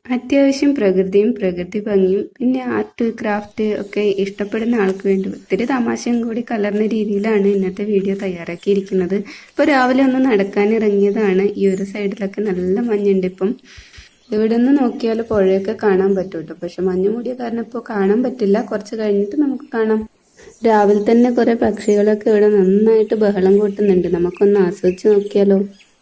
അത്യാവശ്യം പ്രകൃതിയും പ്രകൃതി ഭംഗിയും പിന്നെ ആർട്ട് ക്രാഫ്റ്റ് ഒക്കെ ഇഷ്ടപ്പെടുന്ന ആൾക്ക് വേണ്ടി ഒത്തിരി തമാശയും കൂടി കലർന്ന രീതിയിലാണ് ഇന്നത്തെ വീഡിയോ തയ്യാറാക്കിയിരിക്കുന്നത്. ഇപ്പോൾ രാവിലെ ഒന്ന് നടക്കാൻ ഇറങ്ങിയതാണ്. ഈ ഒരു സൈഡിലൊക്കെ നല്ല മഞ്ഞുണ്ട്. ഇപ്പം ഇവിടെ നിന്ന് നോക്കിയാൽ പുഴയൊക്കെ കാണാൻ പറ്റും കേട്ടോ. പക്ഷെ മഞ്ഞ് മൂടിയ കാരണം ഇപ്പോൾ കാണാൻ പറ്റില്ല. കുറച്ച് കഴിഞ്ഞിട്ട് നമുക്ക് കാണാം. രാവിലെ തന്നെ കുറെ പക്ഷികളൊക്കെ ഇവിടെ നന്നായിട്ട് ബഹളം കൂട്ടുന്നുണ്ട്. നമുക്കൊന്ന് ആസ്വദിച്ച് നോക്കിയാലോ.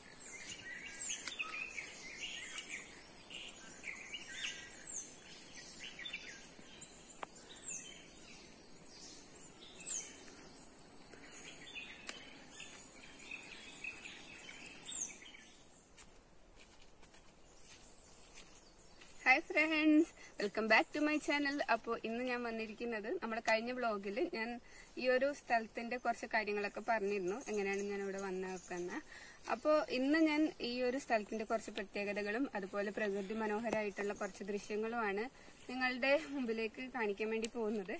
Hi friends, welcome back to my channel. അപ്പോൾ ഇന്ന് ഞാൻ വന്നിരിക്കുന്നത് നമ്മുടെ കഴിഞ്ഞ വ്ളോഗിൽ ഞാൻ ഈ ഒരു സ്ഥലത്തിന്റെ കുറച്ച് കാര്യങ്ങളൊക്കെ പറഞ്ഞിരുന്നു, എങ്ങനെയാണ് ഞാൻ ഇവിടെ വന്നേക്കുന്നത്. അപ്പോൾ ഇന്ന് ഞാൻ ഈ ഒരു സ്ഥലത്തിന്റെ കുറച്ച് പ്രത്യേകതകളും അതുപോലെ പ്രകൃതി മനോഹരമായിട്ടുള്ള കുറച്ച് ദൃശ്യങ്ങളുമാണ് നിങ്ങളുടെ മുമ്പിലേക്ക് കാണിക്കാൻ വേണ്ടി പോകുന്നത്.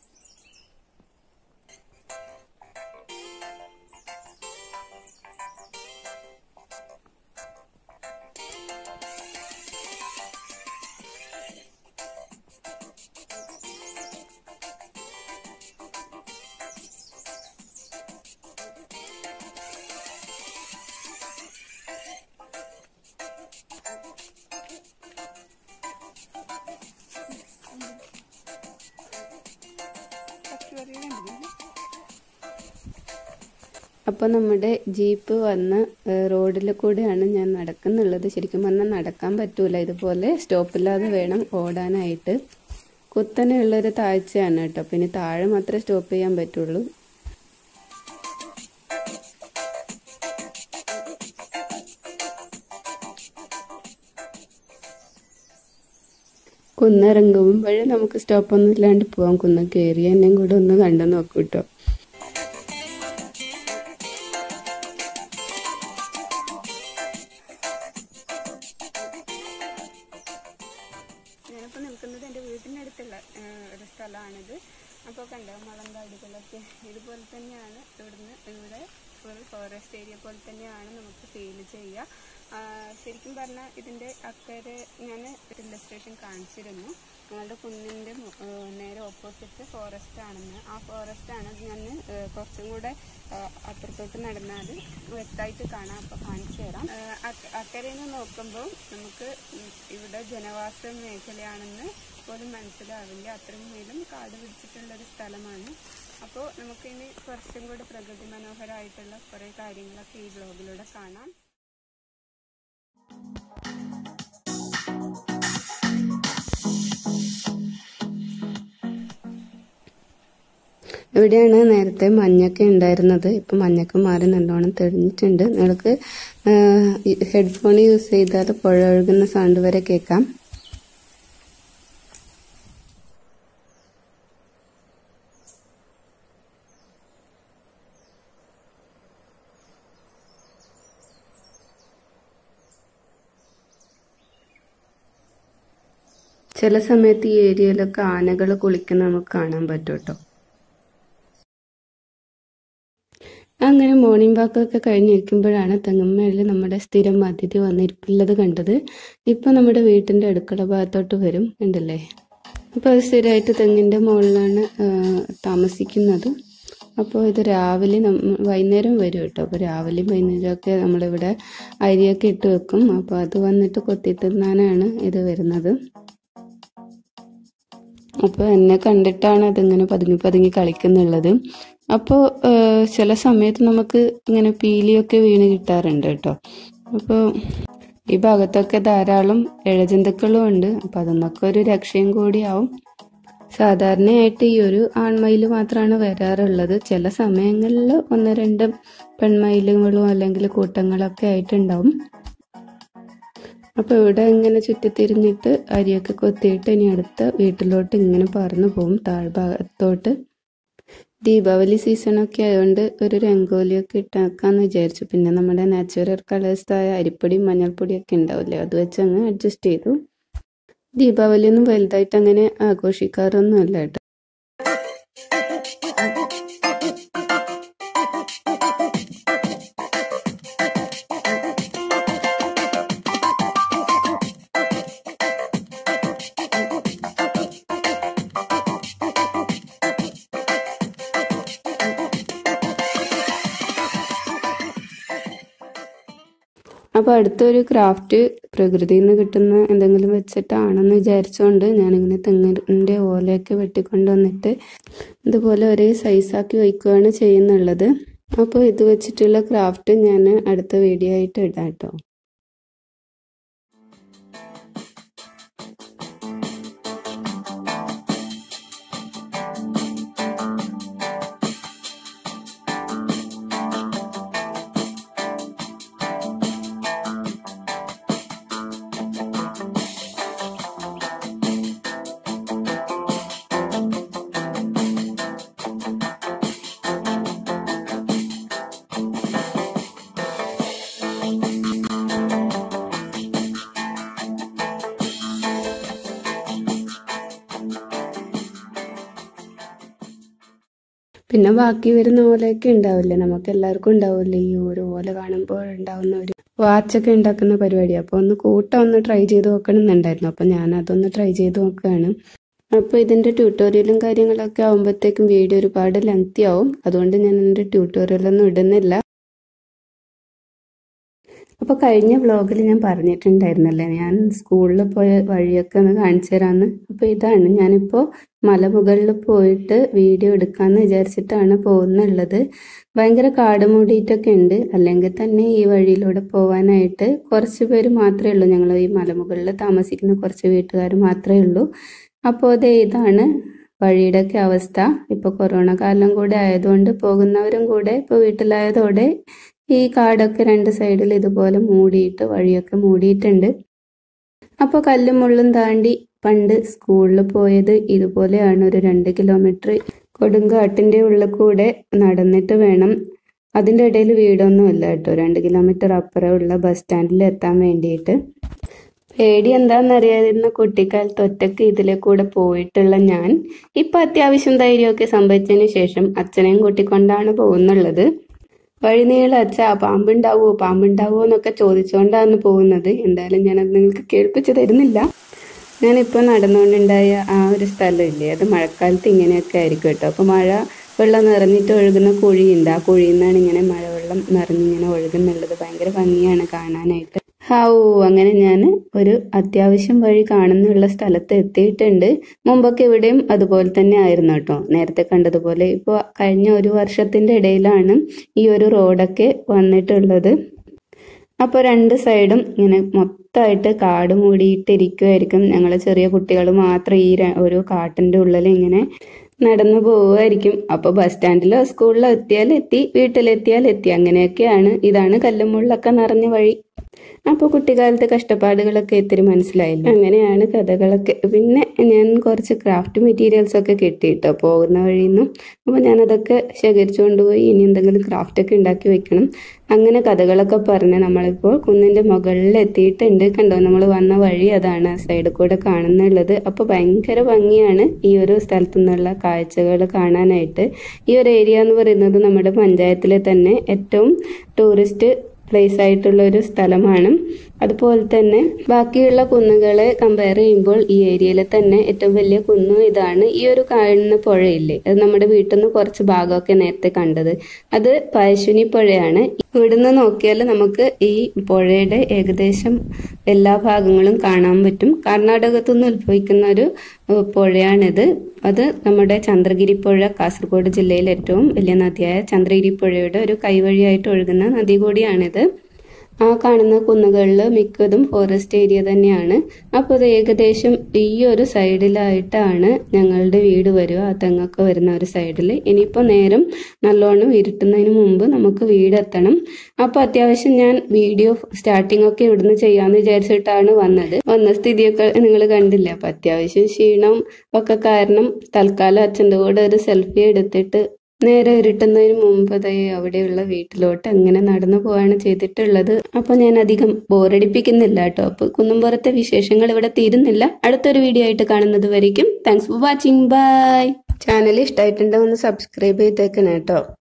അപ്പോൾ നമ്മുടെ ജീപ്പ് വന്ന റോഡിൽ കൂടെയാണ് ഞാൻ നടക്കുന്നുള്ളത്. ശരിക്കും പറഞ്ഞാൽ നടക്കാൻ പറ്റൂല, ഇതുപോലെ സ്റ്റോപ്പില്ലാതെ വേണം ഓടാനായിട്ട്. കുത്തനെയുള്ളൊരു താഴ്ചയാണ് കേട്ടോ. പിന്നെ താഴെ മാത്രമേ സ്റ്റോപ്പ് ചെയ്യാൻ പറ്റുള്ളൂ. കുന്നിറങ്ങുമ്പോഴേ നമുക്ക് സ്റ്റോപ്പൊന്നും ഇല്ലാണ്ട് പോവാം. കുന്ന് കയറി എന്നെയും കൂടെ ഒന്ന് കണ്ടു നോക്കൂ കേട്ടോ. ഞാനിപ്പോൾ നിൽക്കുന്നത് എൻ്റെ വീട്ടിനടുത്തുള്ള ഒരു സ്ഥലമാണിത്. അപ്പോൾ കണ്ടോ, മുളങ്കാടുകളൊക്കെ ഇതുപോലെ തന്നെയാണ്. ഇവിടെ ഒരു ഫോറസ്റ്റ് ഏരിയ പോലെ തന്നെയാണ് നമുക്ക് ഫീൽ ചെയ്യുക. ശരിക്കും പറഞ്ഞാൽ ഇതിൻ്റെ അക്കരെ ഞാൻ ഇല്ലസ്ട്രേഷൻ കാണിച്ചിരുന്നു. ഞങ്ങളുടെ കുന്നിൻ്റെ നേരെ ഓപ്പോസിറ്റ് ഫോറസ്റ്റ് ആണെന്ന്. ആ ഫോറസ്റ്റാണ് ഞാൻ കുറച്ചും കൂടെ അപ്പുറത്തോട്ട് നടന്നാൽ വ്യക്തമായിട്ട് കാണാം. അപ്പോൾ കാണിച്ചു തരാം. അക്കരയിൽ നിന്ന് നോക്കുമ്പോൾ നമുക്ക് ഇവിടെ ജനവാസ മേഖലയാണെന്ന് പോലും മനസ്സിലാവില്ല. അത്രമേലും കാട് പിടിച്ചിട്ടുള്ളൊരു സ്ഥലമാണ്. അപ്പോൾ നമുക്കിനി കുറച്ചും കൂടെ പ്രകൃതി മനോഹരമായിട്ടുള്ള കുറേ കാര്യങ്ങളൊക്കെ ഈ വ്ളോഗിലൂടെ കാണാം. ഇവിടെയാണ് നേരത്തെ മഞ്ഞൊക്കെ ഉണ്ടായിരുന്നത്. ഇപ്പം മഞ്ഞൊക്കെ മാറി നല്ലോണം തെളിഞ്ഞിട്ടുണ്ട്. നിങ്ങൾക്ക് ഹെഡ്ഫോൺ യൂസ് ചെയ്താൽ പുഴ ഒഴുകുന്ന സൗണ്ട് വരെ കേൾക്കാം. ചില സമയത്ത് ഈ ഏരിയയിലൊക്കെ ആനകൾ കുളിക്കുന്ന നമുക്ക് കാണാൻ പറ്റും കേട്ടോ. അങ്ങനെ മോർണിംഗ് വാക്കൊക്കെ കഴിഞ്ഞിരിക്കുമ്പോഴാണ് തെങ്ങുമ്മേലിൽ നമ്മുടെ സ്ഥിരം അതിഥി വന്നിരിപ്പുള്ളത് കണ്ടത്. ഇപ്പം നമ്മുടെ വീട്ടിൻ്റെ അടുക്കള ഭാഗത്തോട്ട് വരും, ഉണ്ടല്ലേ. അപ്പോൾ അത് സ്ഥിരമായിട്ട് തെങ്ങിൻ്റെ മുകളിലാണ് താമസിക്കുന്നത്. അപ്പോൾ ഇത് രാവിലെ വൈകുന്നേരം വരും കേട്ടോ. അപ്പോൾ രാവിലെയും വൈകുന്നേരമൊക്കെ നമ്മളിവിടെ അരിയൊക്കെ ഇട്ട് വെക്കും. അപ്പോൾ അത് വന്നിട്ട് കൊത്തി തിന്നാനാണ് ഇത് വരുന്നത്. അപ്പോൾ എന്നെ കണ്ടിട്ടാണ് അതിങ്ങനെ പതുങ്ങി പതുങ്ങി കളിക്കുന്നുള്ളത്. അപ്പോൾ ചില സമയത്ത് നമുക്ക് ഇങ്ങനെ പീലിയൊക്കെ വീണ് കിട്ടാറുണ്ട് കേട്ടോ. അപ്പോൾ ഈ ഭാഗത്തൊക്കെ ധാരാളം ഇഴജന്തുക്കളും ഉണ്ട്. അപ്പോൾ അതൊന്നൊക്കെ ഒരു രക്ഷയും കൂടിയാവും. സാധാരണയായിട്ട് ഈ ഒരു ആൺമയിൽ മാത്രമാണ് വരാറുള്ളത്. ചില സമയങ്ങളിൽ 1-2 പെൺമയിലുകളും അല്ലെങ്കിൽ കൂട്ടങ്ങളൊക്കെ ആയിട്ടുണ്ടാവും. അപ്പോൾ ഇവിടെ ഇങ്ങനെ ചുറ്റിത്തിരിഞ്ഞിട്ട് അരിയൊക്കെ കൊത്തിയിട്ട് ഇനി അടുത്ത വീട്ടിലോട്ട് ഇങ്ങനെ പറന്നു പോകും താഴ്ഭാഗത്തോട്ട്. ദീപാവലി സീസണൊക്കെ ആയതുകൊണ്ട് ഒരു രംഗോലിയൊക്കെ ഇട്ടാക്കാന്ന് വിചാരിച്ചു. പിന്നെ നമ്മുടെ നാച്ചുറൽ കളേഴ്സായ അരിപ്പൊടിയും മഞ്ഞൾപ്പൊടിയൊക്കെ ഉണ്ടാവില്ലേ, അത് വെച്ച് അങ്ങ് അഡ്ജസ്റ്റ് ചെയ്തു. ദീപാവലിയൊന്നും വലുതായിട്ട് അങ്ങനെ ആഘോഷിക്കാറൊന്നും അല്ല കേട്ടോ. അപ്പോൾ അടുത്തൊരു ക്രാഫ്റ്റ് പ്രകൃതിയിൽ നിന്ന് കിട്ടുന്ന എന്തെങ്കിലും വെച്ചിട്ടാണെന്ന് വിചാരിച്ചുകൊണ്ട് ഞാനിങ്ങനെ തെങ്ങിൻ്റെ ഓലയൊക്കെ വെട്ടിക്കൊണ്ട് വന്നിട്ട് ഇതുപോലെ ഒരേ സൈസാക്കി വയ്ക്കുകയാണ് ചെയ്യുന്നുള്ളത്. അപ്പോൾ ഇത് വെച്ചിട്ടുള്ള ക്രാഫ്റ്റ് ഞാൻ അടുത്ത വീഡിയോ ആയിട്ട് ഇടാം കേട്ടോ. പിന്നെ ബാക്കി വരുന്ന ഓലയൊക്കെ ഉണ്ടാവില്ലേ, നമുക്ക് എല്ലാവർക്കും ഉണ്ടാവില്ലേ ഈ ഒരു ഓല കാണുമ്പോൾ ഉണ്ടാവുന്ന ഒരു വാച്ചൊക്കെ ഉണ്ടാക്കുന്ന പരിപാടി. അപ്പോൾ ഒന്ന് ട്രൈ ചെയ്ത് നോക്കണം എന്നുണ്ടായിരുന്നു. അപ്പോൾ ഞാൻ അതൊന്ന് ട്രൈ ചെയ്ത് നോക്കുകയാണ്. അപ്പോൾ ഇതിൻ്റെ ട്യൂട്ടോറിയലും കാര്യങ്ങളൊക്കെ ആകുമ്പോഴത്തേക്കും വീഡിയോ ഒരുപാട് ലെങ്തി ആവും. അതുകൊണ്ട് ഞാൻ എൻ്റെ ട്യൂട്ടോറിയലൊന്നും ഇടുന്നില്ല. അപ്പോൾ കഴിഞ്ഞ വ്ളോഗിൽ ഞാൻ പറഞ്ഞിട്ടുണ്ടായിരുന്നല്ലേ, ഞാൻ സ്കൂളിൽ പോയ വഴിയൊക്കെ ഒന്ന് കാണിച്ചു തരാമെന്ന്. അപ്പോൾ ഇതാണ്, ഞാനിപ്പോൾ മലമുകളിൽ പോയിട്ട് വീഡിയോ എടുക്കാമെന്ന് വിചാരിച്ചിട്ടാണ് പോകുന്നുള്ളത്. ഭയങ്കര കാട് മൂടിയിട്ടൊക്കെ ഉണ്ട്. അല്ലെങ്കിൽ തന്നെ ഈ വഴിയിലൂടെ പോകാനായിട്ട് കുറച്ച് പേര് മാത്രമേ ഉള്ളൂ. ഞങ്ങൾ ഈ മലമുകളിൽ താമസിക്കുന്ന കുറച്ച് വീട്ടുകാർ മാത്രമേ ഉള്ളൂ. അപ്പോൾ ഇതാണ് വഴിയുടെയൊക്കെ അവസ്ഥ. ഇപ്പോൾ കൊറോണ കാലം കൂടെ ആയതുകൊണ്ട് പോകുന്നവരും കൂടെ ഇപ്പോൾ വീട്ടിലായതോടെ ഈ കാടൊക്കെ രണ്ട് സൈഡിൽ ഇതുപോലെ മൂടിയിട്ട് വഴിയൊക്കെ മൂടിയിട്ടുണ്ട്. അപ്പോൾ കല്ലും മുള്ളും താണ്ടി പണ്ട് സ്കൂളിൽ പോയത് ഇതുപോലെയാണ്. ഒരു 2 കിലോമീറ്റർ കൊടുങ്കാട്ടിൻ്റെ ഉള്ളിൽ കൂടെ നടന്നിട്ട് വേണം. അതിൻ്റെ ഇടയിൽ വീടൊന്നുമില്ല കേട്ടോ. 2 കിലോമീറ്റർ അപ്പുറമുള്ള ബസ് സ്റ്റാൻഡിൽ എത്താൻ വേണ്ടിയിട്ട്. പേടി എന്താണെന്നറിയാതിരുന്ന കുട്ടിക്കാലത്ത് ഒറ്റക്ക് ഇതിലെ കൂടെ പോയിട്ടുള്ള ഞാൻ ഇപ്പം അത്യാവശ്യം ധൈര്യമൊക്കെ സംഭവിച്ചതിന് ശേഷം അച്ഛനെയും കൂട്ടിക്കൊണ്ടാണ് പോകുന്നുള്ളത്. വഴിനീള അച്ഛാ പാമ്പുണ്ടാവോ എന്നൊക്കെ ചോദിച്ചുകൊണ്ടാണ് പോകുന്നത്. എന്തായാലും ഞാനത് നിങ്ങൾക്ക് കേൾപ്പിച്ചു തരുന്നില്ല. ഞാനിപ്പോൾ നടന്നുകൊണ്ടുണ്ടായ ആ ഒരു സ്ഥലമില്ലേ, അത് മഴക്കാലത്ത് ഇങ്ങനെയൊക്കെ ആയിരിക്കും കേട്ടോ. അപ്പോൾ വെള്ളം നിറഞ്ഞിട്ട് ഒഴുകുന്ന കുഴിയുണ്ട്. ആ കുഴിയിൽ നിന്നാണ് ഇങ്ങനെ മഴവെള്ളം നിറഞ്ഞിങ്ങനെ ഒഴുകുന്നുള്ളത്. ഭയങ്കര ഭംഗിയാണ് കാണാനായിട്ട്. അങ്ങനെ ഞാൻ ഒരു അത്യാവശ്യം വഴി കാണുന്നുള്ള സ്ഥലത്ത് എത്തിയിട്ടുണ്ട്. മുമ്പൊക്കെ ഇവിടെയും അതുപോലെ തന്നെ ആയിരുന്നു കേട്ടോ, നേരത്തെ കണ്ടതുപോലെ. ഇപ്പോൾ കഴിഞ്ഞ ഒരു വർഷത്തിൻ്റെ ഇടയിലാണ് ഈ ഒരു റോഡൊക്കെ വന്നിട്ടുള്ളത്. അപ്പോൾ 2 സൈഡും ഇങ്ങനെ മൊത്തമായിട്ട് കാട് മൂടിയിട്ടിരിക്കുമായിരിക്കും. ഞങ്ങൾ ചെറിയ കുട്ടികൾ മാത്രം ഈ ഒരു കാട്ടിൻ്റെ ഉള്ളിൽ ഇങ്ങനെ നടന്നു പോവുമായിരിക്കും. അപ്പോൾ ബസ് സ്റ്റാൻഡിലോ സ്കൂളിലോ എത്തിയാൽ എത്തി, വീട്ടിലെത്തിയാൽ എത്തി. അങ്ങനെയൊക്കെയാണ്. ഇതാണ് കല്ലും മുള്ളൊക്കെ നിറഞ്ഞ വഴി. അപ്പോൾ കുട്ടിക്കാലത്തെ കഷ്ടപ്പാടുകളൊക്കെ ഇത്തിരി മനസ്സിലായില്ല. അങ്ങനെയാണ് കഥകളൊക്കെ. പിന്നെ ഞാൻ കുറച്ച് ക്രാഫ്റ്റ് മെറ്റീരിയൽസ് ഒക്കെ കിട്ടിയിട്ടോ പോകുന്ന വഴിയിൽ നിന്നും. അപ്പോൾ ഞാനതൊക്കെ ശേഖരിച്ചു കൊണ്ടുപോയി ഇനി എന്തെങ്കിലും ക്രാഫ്റ്റൊക്കെ ഉണ്ടാക്കി വെക്കണം. അങ്ങനെ കഥകളൊക്കെ പറഞ്ഞ് നമ്മളിപ്പോൾ കുന്നിൻ്റെ മുകളിൽ എത്തിയിട്ടുണ്ട്. കണ്ടോ, നമ്മൾ വന്ന വഴി അതാണ് സൈഡിൽ കൂടെ കാണുന്നുള്ളത്. അപ്പോൾ ഭയങ്കര ഭംഗിയാണ് ഈ ഒരു സ്ഥലത്തു നിന്നുള്ള കാഴ്ചകൾ കാണാനായിട്ട്. ഈ ഒരു ഏരിയ എന്ന് പറയുന്നത് നമ്മുടെ പഞ്ചായത്തിലെ തന്നെ ഏറ്റവും ടൂറിസ്റ്റ് പ്ലേസ് ആയിട്ടുള്ള ഒരു സ്ഥലമാണ്. അതുപോലെ തന്നെ ബാക്കിയുള്ള കുന്നുകളെ കമ്പയർ ചെയ്യുമ്പോൾ ഈ ഏരിയയിലെ തന്നെ ഏറ്റവും വലിയ കുന്നും ഇതാണ്. ഈ ഒരു കാണുന്ന പുഴയില്ലേ, അത് നമ്മുടെ വീട്ടിൽ നിന്ന് കുറച്ച് ഭാഗമൊക്കെ നേരത്തെ കണ്ടത്, അത് പഴശ്ശിനി പുഴയാണ്. ഇവിടുന്ന് നോക്കിയാൽ നമുക്ക് ഈ പുഴയുടെ ഏകദേശം എല്ലാ ഭാഗങ്ങളും കാണാൻ പറ്റും. കർണാടകത്തു നിന്ന് ഉത്ഭവിക്കുന്ന ഒരു പുഴയാണിത്. അത് നമ്മുടെ ചന്ദ്രഗിരി പുഴ, കാസർഗോഡ് ജില്ലയിലെ ഏറ്റവും വലിയ നദിയായ ചന്ദ്രഗിരി പുഴയുടെ ഒരു കൈവഴിയായിട്ട് ഒഴുകുന്ന നദി കൂടിയാണിത്. ആ കാണുന്ന കുന്നുകളിൽ മിക്കതും ഫോറസ്റ്റ് ഏരിയ തന്നെയാണ്. അപ്പോൾ അത് ഏകദേശം ഈ ഒരു സൈഡിലായിട്ടാണ് ഞങ്ങളുടെ വീട് വരിക. ആ തെങ്ങൊക്കെ വരുന്ന ഒരു സൈഡിൽ. ഇനിയിപ്പോൾ നേരം നല്ലോണം ഇരുട്ടുന്നതിന് മുമ്പ് നമുക്ക് വീടെത്തണം. അപ്പോൾ അത്യാവശ്യം ഞാൻ വീഡിയോ സ്റ്റാർട്ടിംഗ് ഒക്കെ ഇവിടുന്ന് ചെയ്യാമെന്ന് വിചാരിച്ചിട്ടാണ് വന്ന സ്ഥിതിയൊക്കെ നിങ്ങൾ കണ്ടില്ല. അപ്പോൾ അത്യാവശ്യം ക്ഷീണം ഒക്കെ കാരണം തൽക്കാലം അച്ഛൻ്റെ കൂടെ ഒരു സെൽഫി എടുത്തിട്ട് നേരെ ഇരുട്ടുന്നതിന് മുമ്പ് അവിടെയുള്ള വീട്ടിലോട്ട് അങ്ങനെ നടന്നു പോവാണ് ചെയ്തിട്ടുള്ളത്. അപ്പോൾ ഞാൻ അധികം ബോറടിപ്പിക്കുന്നില്ല കേട്ടോ. അപ്പോൾ കുന്നുംപുറത്തെ വിശേഷങ്ങൾ ഇവിടെ തീരുന്നില്ല. അടുത്തൊരു വീഡിയോ ആയിട്ട് കാണുന്നത് വരയ്ക്കും. Thanks for watching. Bye. Channel ഇഷ്ടമായിട്ടുണ്ടോ ഒന്ന് സബ്സ്ക്രൈബ് ചെയ്തേക്കണം കേട്ടോ.